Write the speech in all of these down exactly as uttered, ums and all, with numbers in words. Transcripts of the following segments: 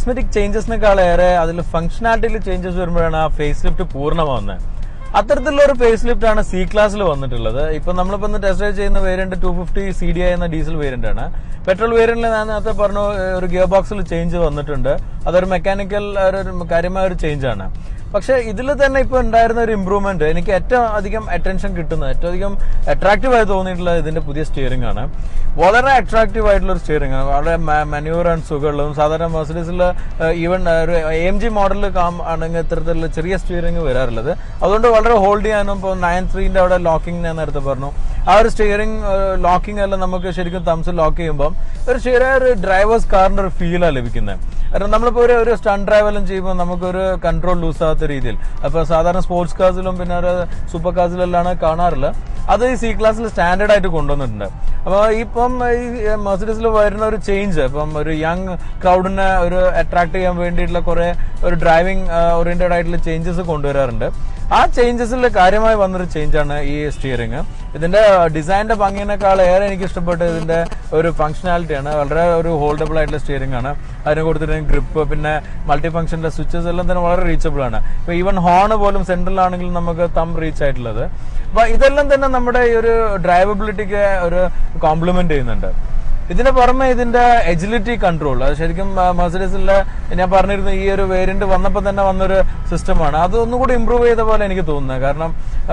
Cosmetic ചേഞ്ചസിനേക്കാളേറെ അതിൽ ഫംഗ്ഷനാലിറ്റിയിൽ changes വരുമ്പോഴാണ് ആ ഫേസ് ലിഫ്റ്റ് പൂർണ്ണമാവുന്നത്. അത്തരത്തിലുള്ള ഒരു ഫേസ് ലിഫ്റ്റ് ആണ് സി ക്ലാസ്സിൽ വന്നിട്ടുള്ളത്. ഇപ്പൊ നമ്മളിപ്പോ ഇന്ന് ടെസ്റ്റ് ഡ്രൈവ് ചെയ്യുന്ന variant two fifty C D I എന്ന ഡീസൽ വേരിയന്റ് ആണ്. പെട്രോൾ വേരിയന്റിൽ ഞാൻ നേരത്തെ പറഞ്ഞു ഒരു ഗിയർ ബോക്സിൽ ചേഞ്ച് വന്നിട്ടുണ്ട്. അതൊരു മെക്കാനിക്കൽ ഒരു കാര്യമായ ഒരു ചേഞ്ച് ആണ്. പക്ഷെ ഇതിൽ തന്നെ ഇപ്പൊ ഉണ്ടായിരുന്ന ഒരു ഇമ്പ്രൂവ്മെന്റ് എനിക്ക് ഏറ്റവും അധികം അറ്റൻഷൻ കിട്ടുന്നത്, ഏറ്റവും അധികം അട്രാക്റ്റീവ് ആയി തോന്നിയിട്ടുള്ളത് ഇതിന്റെ പുതിയ സ്റ്റിയറിംഗ് ആണ്. വളരെ അട്രാക്റ്റീവ് ആയിട്ടുള്ള ഒരു സ്റ്റിയറിംഗ് ആണ്. വളരെ മാനുവർ ആൻഡ് സുഖമുള്ളതും. സാധാരണ മെർസിഡീസിൽ ഈവൻ ഒരു എം ജി മോഡലിൽ ആണെങ്കിൽ ഇത്തരത്തിലുള്ള ചെറിയ സ്റ്റിയറിംഗ് വരാറുള്ളത്. അതുകൊണ്ട് വളരെ ഹോൾഡ് ചെയ്യാനും ഇപ്പോൾ നയൻ ത്രീന്റെ അവിടെ ലോക്കിംഗ് ഞാൻ നേരത്തെ പറഞ്ഞു, ആ ഒരു സ്റ്റിയറിംഗ് ലോക്കിംഗ് എല്ലാം നമുക്ക് ശരിക്കും തംസിൽ ലോക്ക് ചെയ്യുമ്പോൾ ഒരു ചെറിയ ഒരു ഡ്രൈവേഴ്സ് കാറിന്റെ ഒരു ഫീലാണ് ലഭിക്കുന്നത്. കാരണം നമ്മളിപ്പോ ഒരു ഒരു സ്റ്റണ്ട് ഡ്രൈവ് എല്ലാം ചെയ്യുമ്പോൾ നമുക്കൊരു കൺട്രോൾ ലൂസ് ആകാത്ത രീതിയിൽ, അപ്പൊ സാധാരണ സ്പോർട്സ് കാർസിലും പിന്നെ ഒരു സൂപ്പർ കാർസിലെല്ലാം കാണാറില്ല. അത് ഈ സി ക്ലാസ്സിൽ സ്റ്റാൻഡേർഡ് ആയിട്ട് കൊണ്ടുവന്നിട്ടുണ്ട്. അപ്പൊ ഇപ്പം ഈ മെർസിഡീസിൽ വരുന്ന ഒരു ചേഞ്ച്, ഇപ്പം ഒരു യങ് ക്രൗഡിനെ ഒരു അട്രാക്ട് ചെയ്യാൻ വേണ്ടിയിട്ടുള്ള കുറെ ഒരു ഡ്രൈവിംഗ് ഓറിയന്റഡ് ആയിട്ടുള്ള ചേഞ്ചസ് കൊണ്ടുവരാറുണ്ട്. ആ ചേഞ്ചസിൽ കാര്യമായി വന്നൊരു ചേഞ്ചാണ് ഈ സ്റ്റിയറിംഗ്. ഇതിന്റെ ഡിസൈനിന്റെ ഭംഗിനേക്കാൾ ഏറെ എനിക്ക് ഇഷ്ടപ്പെട്ടത് ഇതിന്റെ ഒരു ഫംഗ്ഷനാലിറ്റിയാണ്. വളരെ ഒരു ഹോൾഡബിൾ ആയിട്ടുള്ള സ്റ്റിയറിംഗ് ആണ്. അതിന് കൊടുത്തിട്ട് ഗ്രിപ്പ്, പിന്നെ മൾട്ടി ഫംഗ്ഷന്റെ സ്വിച്ചസ് എല്ലാം തന്നെ വളരെ റീച്ചബിൾ ആണ്. ഇപ്പൊ ഈവൻ ഹോൺ പോലും സെൻട്രലാണെങ്കിലും നമുക്ക് തം റീച്ച് ആയിട്ടുള്ളത്. അപ്പൊ ഇതെല്ലാം തന്നെ നമ്മുടെ ഈ ഒരു ഡ്രൈവബിലിറ്റിക്ക് ഒരു കോംപ്ലിമെന്റ് ചെയ്യുന്നുണ്ട്. ഇതിന് പുറമെ ഇതിന്റെ എജിലിറ്റി കൺട്രോൾ, അത് ശരിക്കും മെർസിഡീസിലെ ഞാൻ പറഞ്ഞിരുന്നു ഈ ഒരു വേരിയന്റ് വന്നപ്പോൾ തന്നെ വന്നൊരു സിസ്റ്റമാണ്. അത് ഒന്നുകൂടി ഇംപ്രൂവ് ചെയ്ത പോലെ എനിക്ക് തോന്നുന്നത്. കാരണം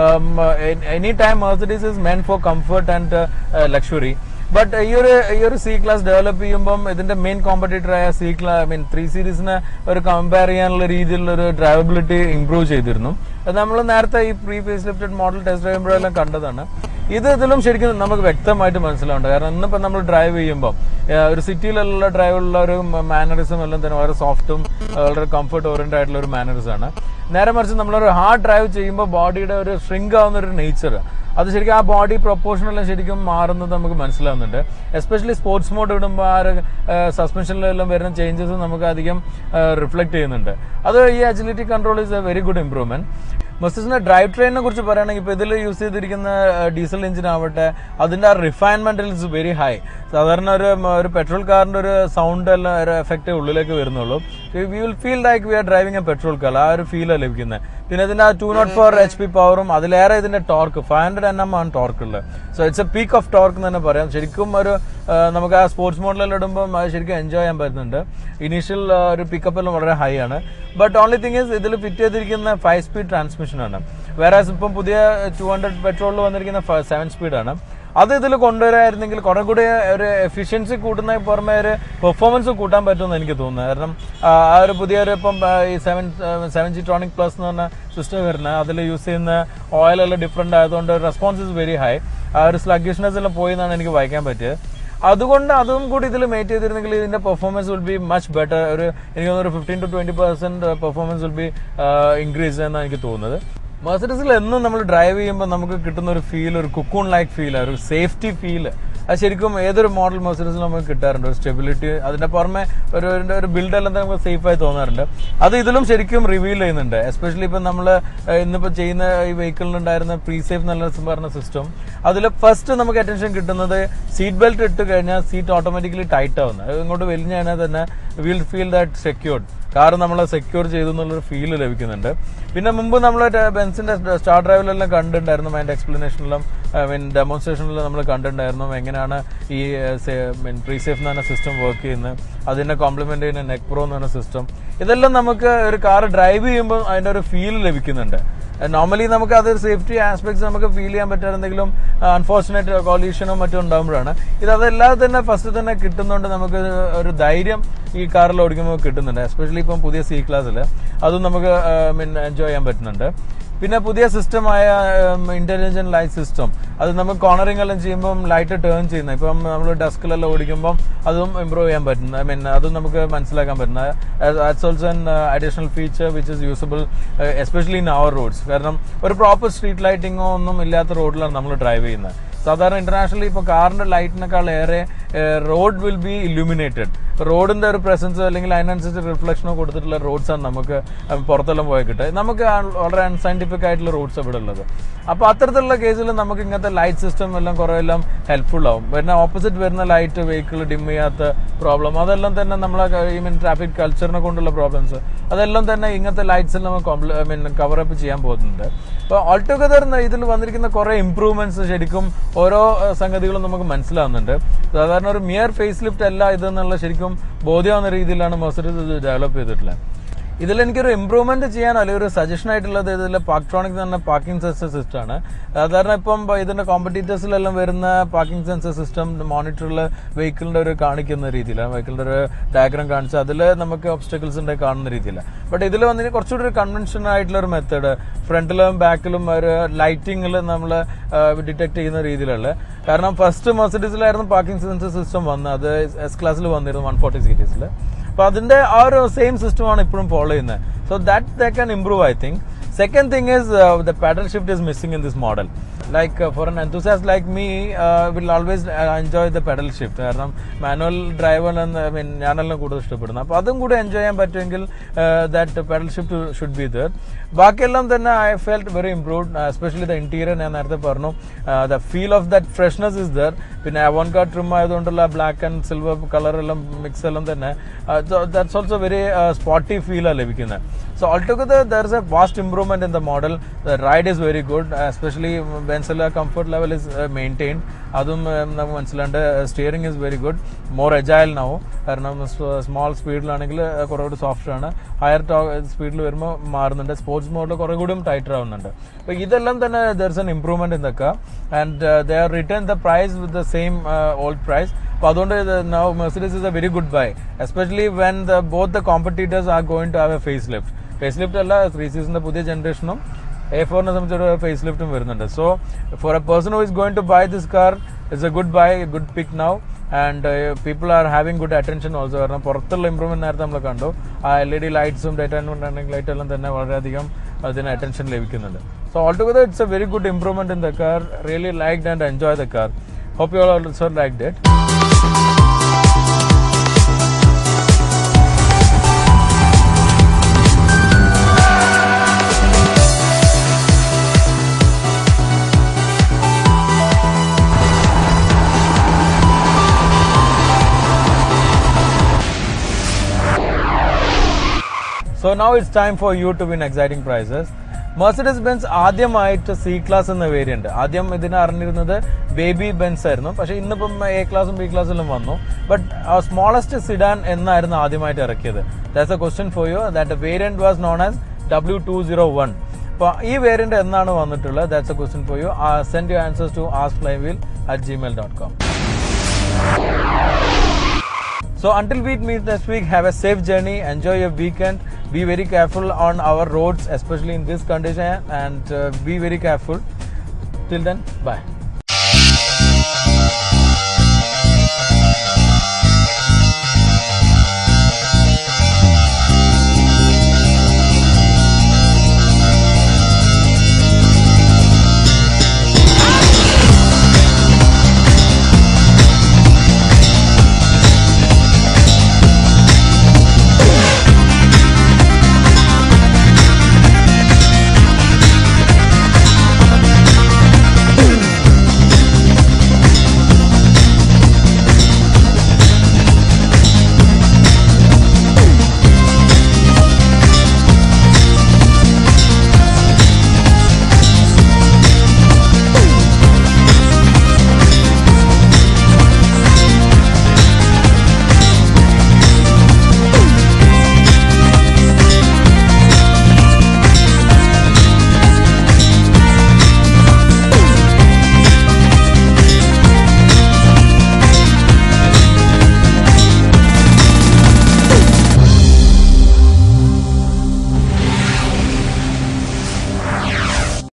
any time Mercedes is meant for comfort and luxury. But ഈ ഒരു ഈ ഒരു സി ക്ലാസ് ഡെവലപ്പ് ചെയ്യുമ്പം ഇതിന്റെ മെയിൻ കോമ്പറ്റീറ്റർ ആയ C class I mean three സീരീസിനെ ഒരു കമ്പയർ ചെയ്യാനുള്ള രീതിയിലുള്ള ഒരു ഡ്രൈവബിലിറ്റി ഇംപ്രൂവ് ചെയ്തിരുന്നു. അത് നമ്മൾ നേരത്തെ ഈ pre face lifted model test ചെയ്യുമ്പോഴെല്ലാം കണ്ടതാണ്. ഇത് ഇതിലും ശരിക്കും നമുക്ക് വ്യക്തമായിട്ട് മനസ്സിലാവുന്നുണ്ട്. കാരണം ഇന്നിപ്പോ നമ്മൾ ഡ്രൈവ് ചെയ്യുമ്പോൾ ഒരു സിറ്റിയിലുള്ള ഡ്രൈവിലുള്ള ഒരു മാനറിസം എല്ലാം തന്നെ വളരെ സോഫ്റ്റും വളരെ കംഫർട്ട് ഓറിയന്റഡ് ആയിട്ടുള്ള ഒരു മാനറിസം ആണ്. നേരെ മറിച്ച് നമ്മളൊരു ഹാർഡ് ഡ്രൈവ് ചെയ്യുമ്പോൾ ബോഡിയുടെ ഒരു ഷ്രിങ്ക് ആവുന്ന ഒരു നേച്ചർ, അത് ശരിക്കും ആ ബോഡി പ്രൊപ്പോർഷനെല്ലാം ശരിക്കും മാറുന്നത് നമുക്ക് മനസ്സിലാവുന്നുണ്ട്. എസ്പെഷ്യലി സ്പോർട്സ് മോഡ് ഇടുമ്പോൾ ആ ഒരു സസ്പെൻഷനിലെല്ലാം വരുന്ന ചേഞ്ചസ് നമുക്ക് അധികം റിഫ്ലക്ട് ചെയ്യുന്നുണ്ട്. അത് ഈ agility control is a very good improvement. മെർസിഡീസിന്റെ ഡ്രൈവ് ട്രെയിനിനെ കുറിച്ച് പറയുകയാണെങ്കിൽ ഇപ്പൊ ഇതിൽ യൂസ് ചെയ്തിരിക്കുന്ന ഡീസൽ എഞ്ചിൻ ആവട്ടെ, അതിന്റെ ആ റിഫൈൻമെന്റ് ഇസ് വെരി ഹൈ. സാധാരണ ഒരു ഒരു പെട്രോൾ കാറിന്റെ ഒരു സൗണ്ട് എല്ലാം ഒരു എഫക്റ്റ് ഉള്ളിലേക്ക് വരുന്നുള്ളൂ. We will feel like we are driving a petrol car, ആ ഒരു ഫീലാണ് ലഭിക്കുന്നത്. പിന്നെ ഇതിന്റെ ആ two nought four H P പവറും അതിലേറെ ഇതിന്റെ torque five hundred N M ആണ് ടോർക്ക് ഉള്ളത്. So it's a peak of torque എന്ന് തന്നെ പറയാം. ശരിക്കും ഒരു നമുക്ക് ആ സ്പോർട്സ് മോഡലെല്ലാം ഇടുമ്പോൾ അത് ശരിക്കും എൻജോയ് ചെയ്യാൻ പറ്റുന്നുണ്ട്. ഇനീഷ്യൽ ഒരു പിക്കപ്പ് എല്ലാം വളരെ ഹൈ ആണ്. ബട്ട് ഓൺലി തിങ് ഇസ് ഇതിൽ ഫിറ്റ് ചെയ്തിരിക്കുന്ന ഫൈവ് സ്പീഡ് ട്രാൻസ്മിഷൻ ആണ്. വേറെ ഇപ്പം പുതിയ ടു ഹൺഡ്രഡ് പെട്രോളിൽ വന്നിരിക്കുന്ന സെവൻ സ്പീഡാണ്. അത് ഇതിൽ കൊണ്ടുവരായിരുന്നെങ്കിൽ കുറെ കൂടി ഒരു എഫിഷ്യൻസി കൂട്ടുന്നതിന് പുറമെ ഒരു പെർഫോമൻസ് കൂട്ടാൻ പറ്റുമെന്ന് എനിക്ക് തോന്നുന്നത്. കാരണം ആ ഒരു പുതിയൊരു ഇപ്പം ഈ seven seven G tronic plus എന്ന് പറഞ്ഞ സിസ്റ്റം വരുന്നത്, അതിൽ യൂസ് ചെയ്യുന്ന ഓയിലെല്ലാം ഡിഫറെന്റ് ആയതുകൊണ്ട് റെസ്പോൺസ് ഇസ് വെരി ഹൈ. ആ ഒരു സ്ലഗ്ഗിഷ്നെസ് എല്ലാം പോയി എന്നാണ് എനിക്ക് വായിക്കാൻ പറ്റിയത്. അതുകൊണ്ട് അതും കൂടി ഇതിൽ മേറ്റ് ചെയ്തിരുന്നെങ്കിൽ ഇതിന്റെ performance will be much better. ഒരു എനിക്ക് തോന്നുന്നു ഒരു fifteen to twenty percent performance will be increase എന്നാണ് എനിക്ക് തോന്നുന്നത്. മെർസിഡീസിൽ എന്നും നമ്മൾ ഡ്രൈവ് ചെയ്യുമ്പോൾ നമുക്ക് കിട്ടുന്ന ഒരു ഫീൽ, ഒരു കുക്കൂൺ ലൈക്ക് ഫീൽ, ഒരു സേഫ്റ്റി ഫീൽ, അത് ശരിക്കും ഏതൊരു മോഡൽ മെർസിഡീസിൽ നമുക്ക് കിട്ടാറുണ്ട്. ഒരു സ്റ്റെബിലിറ്റി, അതിന്റെ പുറമെ ഒരു ഒരു ബിൽഡ് എല്ലാം നമുക്ക് സേഫ് ആയി തോന്നാറുണ്ട്. അത് ഇതിലും ശരിക്കും റിവീൽ ചെയ്യുന്നുണ്ട്. എസ്പെഷ്യലി ഇപ്പം നമ്മൾ ഇന്നിപ്പോൾ ചെയ്യുന്ന ഈ വെഹിക്കിളിലുണ്ടായിരുന്ന പ്രീ സേഫ് എന്നുള്ള പറഞ്ഞ സിസ്റ്റം, അതിൽ ഫസ്റ്റ് നമുക്ക് അറ്റൻഷൻ കിട്ടുന്നത് സീറ്റ് ബെൽറ്റ് ഇട്ട് കഴിഞ്ഞാൽ സീറ്റ് ഓട്ടോമാറ്റിക്കലി ടൈറ്റ് ആവുന്നത്. ഇങ്ങോട്ട് വലിഞ്ഞു കഴിഞ്ഞാൽ തന്നെ will feel that secured, car നമ്മളെ സെക്യൂർ ചെയ്തു എന്നുള്ളൊരു ഫീൽ ലഭിക്കുന്നുണ്ട്. പിന്നെ മുമ്പ് നമ്മൾ ബെൻസിന്റെ സ്റ്റാർ ഡ്രൈവിലെല്ലാം കണ്ടിട്ടുണ്ടായിരുന്നു, അതിന്റെ എക്സ്പ്ലനേഷനിലും മീൻ ഡെമോൺസ്ട്രേഷനിലും നമ്മൾ കണ്ടിട്ടുണ്ടായിരുന്നു എങ്ങനെയാണ് ഈ മീൻ പ്രീ സേഫ് എന്ന് പറഞ്ഞ സിസ്റ്റം വർക്ക് ചെയ്യുന്നത്, അതിനെ കോംപ്ലിമെന്റ് ചെയ്യുന്ന നെക്ക് പ്രോ എന്ന് പറഞ്ഞ സിസ്റ്റം. ഇതെല്ലാം നമുക്ക് ഒരു കാർ ഡ്രൈവ് ചെയ്യുമ്പോൾ അതിന്റെ ഒരു ഫീൽ ലഭിക്കുന്നുണ്ട്. നോർമലി നമുക്ക് അതൊരു സേഫ്റ്റി ആസ്പെക്ട്സ് നമുക്ക് ഫീൽ ചെയ്യാൻ പറ്റാറ് എന്തെങ്കിലും അൺഫോർച്ചുനേറ്റ് കൊളീഷനോ മറ്റോ ഉണ്ടാകുമ്പോഴാണ്. ഇത് അതല്ലാതെ തന്നെ ഫസ്റ്റ് തന്നെ കിട്ടുന്നുണ്ട്, നമുക്ക് ഒരു ധൈര്യം ഈ കാറിൽ ഓടിക്കുമ്പോൾ കിട്ടുന്നുണ്ട്. എസ്പെഷ്യലി ഇപ്പം പുതിയ സി ക്ലാസ്സിൽ അതും നമുക്ക് മീൻ എൻജോയ് ചെയ്യാൻ പറ്റുന്നുണ്ട്. പിന്നെ പുതിയ സിസ്റ്റമായ ഇന്റലിജന്റ് ലൈറ്റ് സിസ്റ്റം, അത് നമുക്ക് കോർണറിംഗ് എല്ലാം ചെയ്യുമ്പോൾ ലൈറ്റ് ടേൺ ചെയ്യുന്നത്, ഇപ്പം നമ്മൾ ഡസ്കിലെല്ലാം ഓടിക്കുമ്പോൾ അതും ഇംപ്രൂവ് ചെയ്യാൻ പറ്റുന്നത്, ഐ മീൻ അതും നമുക്ക് മനസ്സിലാക്കാൻ പറ്റുന്നത്. That's also an additional feature which is usable especially in our roads. കാരണം ഒരു പ്രോപ്പർ സ്ട്രീറ്റ് ലൈറ്റിങ്ങോ ഒന്നും ഇല്ലാത്ത റോഡിലാണ് നമ്മൾ ഡ്രൈവ് ചെയ്യുന്നത്. സാധാരണ ഇന്റർനാഷണലി ഇപ്പോൾ കാറിന്റെ ലൈറ്റിനേക്കാൾ ഏറെ റോഡ് വിൽ ബി ഇല്യൂമിനേറ്റഡ്. റോഡിന്റെ ഒരു പ്രസൻസോ അല്ലെങ്കിൽ അതിനനുസരിച്ച് റിഫ്ലക്ഷനോ കൊടുത്തിട്ടുള്ള റോഡ്സ് ആണ് നമുക്ക് പുറത്തെല്ലാം പോയി കിട്ടുക. നമുക്ക് വളരെ അൺസയന്റിഫിക് ആയിട്ടുള്ള റോഡ്സ് ഇവിടെ ഉള്ളത്. അപ്പൊ അത്തരത്തിലുള്ള കേസിൽ നമുക്ക് ഇങ്ങനത്തെ ലൈറ്റ് സിസ്റ്റം എല്ലാം കുറെ എല്ലാം ഹെൽപ്ഫുൾ ആവും. പിന്നെ ഓപ്പോസിറ്റ് വരുന്ന ലൈറ്റ് വെഹിക്കിൾ ഡിം ചെയ്യാത്ത പ്രോബ്ലം, അതെല്ലാം തന്നെ നമ്മളെ ഈ മീൻ ട്രാഫിക് കൾച്ചറിനെ കൊണ്ടുള്ള പ്രോബ്ലംസ്, അതെല്ലാം തന്നെ ഇങ്ങനത്തെ ലൈറ്റ്സിൽ നമുക്ക് ഐ മീൻ കവറപ്പ് ചെയ്യാൻ പോകുന്നുണ്ട്. അപ്പോൾ ഓൾടുഗദർ ഇതിൽ വന്നിരിക്കുന്ന കുറെ ഇംപ്രൂവ്മെന്റ്സ് ശരിക്കും ഓരോ സംഗതികളും നമുക്ക് മനസ്സിലാവുന്നുണ്ട്. സാധാരണ ഒരു മിയർ ഫേസ് ലിഫ്റ്റ് അല്ല ഇതെന്നുള്ള ശരിക്കും ബോധ്യമാവുന്ന രീതിയിലാണ് മെർസിഡീസ് ഇത് ഡെവലപ്പ് ചെയ്തിട്ടുള്ളത്. ഇതിൽ എനിക്കൊരു ഇംപ്രൂവ്മെന്റ് ചെയ്യാൻ അല്ലെങ്കിൽ ഒരു സജഷൻ ആയിട്ടുള്ളത് ഇതിൽ പാർക്ട്രോണിക് തന്നെ പാർക്കിംഗ് സെൻസർ സിസ്റ്റം ആണ്. സാധാരണ ഇപ്പം ഇതിന്റെ കോമ്പറ്റീറ്റേഴ്സിലെല്ലാം വരുന്ന പാർക്കിംഗ് സെൻസർ സിസ്റ്റം മോണിറ്ററിൽ വെഹിക്കിളിന്റെ ഒരു കാണിക്കുന്ന രീതിയിലാണ്, വെഹിക്കിളിന്റെ ഒരു ഡയഗ്രാം കാണിച്ച് അതിൽ നമുക്ക് ഒബ്സ്റ്റക്കിൾസ് ഉണ്ട് കാണുന്ന രീതിയിലാണ്. ബട്ട് ഇതിൽ വന്നിട്ട് കുറച്ചുകൂടി ഒരു കൺവെൻഷനൽ ആയിട്ടുള്ള ഒരു മെത്തേഡ്, ഫ്രണ്ടിലും ബാക്കിലും ഒരു ലൈറ്റിംഗിൽ നമ്മൾ ഡിറ്റക്ട് ചെയ്യുന്ന രീതിയിലുള്ള. കാരണം ഫസ്റ്റ് മെർസിഡീസിലായിരുന്നു പാർക്കിംഗ് സെൻസർ സിസ്റ്റം വന്നത്, അത് എസ് ക്ലാസ്സിൽ വന്നിരുന്നു വൺ ഫോർട്ടി സീരീസിൽ. അപ്പൊ അതിന്റെ ആ ഒരു സെയിം സിസ്റ്റമാണ് ഇപ്പോഴും ഫോളോ ചെയ്യുന്നത്. So that they can improve I think. Second thing is uh, the pedal shift is missing in this model. Like uh, for an enthusiast like me, uh, will always uh, enjoy the pedal shift. കാരണം manual driver I mean ഞാനെല്ലാം കൂടുതൽ ഇഷ്ടപ്പെടുന്നു. അപ്പൊ അതും കൂടെ enjoy ചെയ്യാൻ പറ്റുമെങ്കിൽ that pedal shift should be there. ബാക്കിയെല്ലാം തന്നെ I felt very improved, especially the interior. ഞാൻ നേരത്തെ പറഞ്ഞു the feel of that freshness is there. പിന്നെ അവോൺഗാർഡ് ട്രിം ആയതുകൊണ്ടുള്ള ബ്ലാക്ക് ആൻഡ് സിൽവർ കളർ എല്ലാം മിക്സ് എല്ലാം തന്നെ ദാറ്റ്സ് ഓൾസോ വെരി സ്പോട്ടി ഫീലാണ് ലഭിക്കുന്നത്. So altogether there is a vast improvement in the model. The ride is very good, especially Benzilla comfort level is uh, maintained. അതും നമുക്ക് മനസ്സിലാണ്ട്. Steering is very good, more agile now. കാരണം small സ്പീഡിലാണെങ്കിൽ കുറെ കൂടി soft ആണ്, higher സ്പീഡിൽ വരുമ്പോൾ മാറുന്നുണ്ട്, സ്പോർട്സ് മോഡിൽ കുറെ കൂടിയും ടൈറ്റർ ആവുന്നുണ്ട്. അപ്പൊ ഇതെല്ലാം തന്നെ there is an improvement in the car and they are return the price with the same old price. അപ്പൊ അതുകൊണ്ട് now Mercedes is a very good buy, especially when the both the competitors are going to have a face lift. Face lift അല്ല, three സീരീസിന്റെ പുതിയ ജനറേഷനും A ഫോറിനെ സംബന്ധിച്ചൊരു face ലിഫ്റ്റും വരുന്നുണ്ട്. So for a person who is going to buy this car it's A good buy, good pick now. And people are having good attention also. കാരണം പുറത്തുള്ള ഇംപ്രൂവ്മെന്റ് നേരത്തെ നമ്മൾ കണ്ടു, ആ എൽ ഇ ഡി ലൈറ്റ്സും ഡേറ്റ റണ്ണിംഗ് ലൈറ്റ് എല്ലാം തന്നെ വളരെയധികം അതിന് അറ്റൻഷൻ ലഭിക്കുന്നുണ്ട്. So altogether it's a very good improvement in the car. Really liked and enjoy the car. Hope you all also liked it. So now it's time for you to win exciting prizes. Mercedes Benz ആദ്യമായിട്ട് C class എന്ന variant, ആദ്യം ഇതിനെ അറിഞ്ഞിരുന്നത് baby Benz ആയിരുന്നു. പക്ഷെ ഇന്നിപ്പം A ക്ലാസും B ക്ലാസ്സിലും വന്നു. ബട്ട് സ്മോളസ്റ്റ് സിഡാൻ എന്നായിരുന്നു ആദ്യമായിട്ട് ഇറക്കിയത്. That's a question for you. That variant was known as W two zero one. അപ്പൊ ഈ വേരിയന്റ് എന്നാണ് വന്നിട്ടുള്ളത്? That's a question for you. Send your answers to ask flywheel at Gmail dot com. So until we meet next week, have a safe journey, enjoy your weekend, be very careful on our roads, especially in this condition, and uh, be very careful. Till then, bye.